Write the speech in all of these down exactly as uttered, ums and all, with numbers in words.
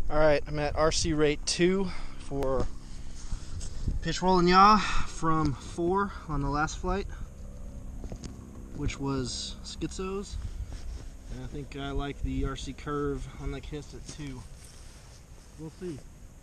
Alright, I'm at R C rate two for pitch, roll, and yaw from four on the last flight, which was Skitzo's. And I think I like the R C curve on the Kessler too. We'll see.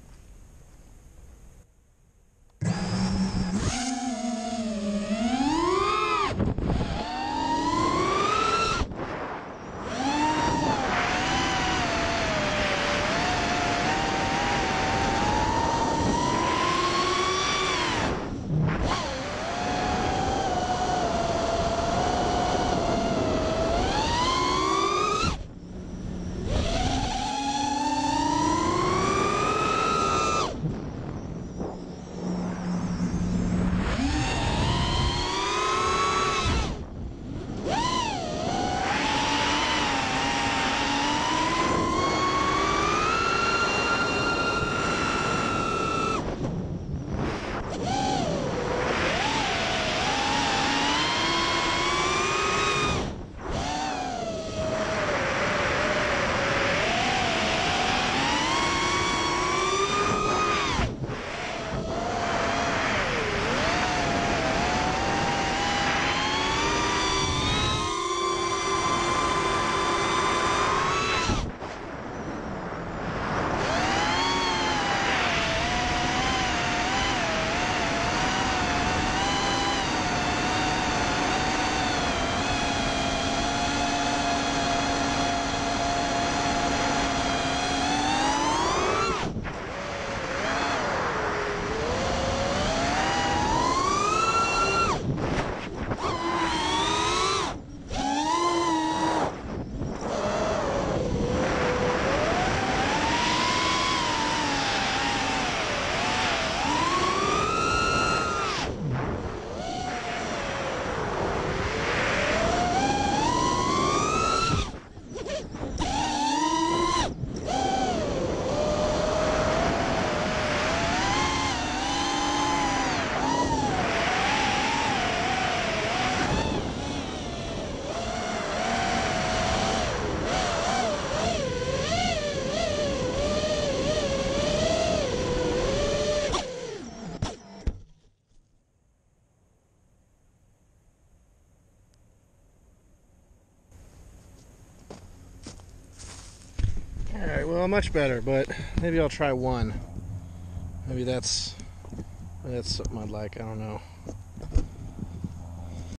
Alright, well, much better, but maybe I'll try one. Maybe that's, maybe that's something I'd like, I don't know.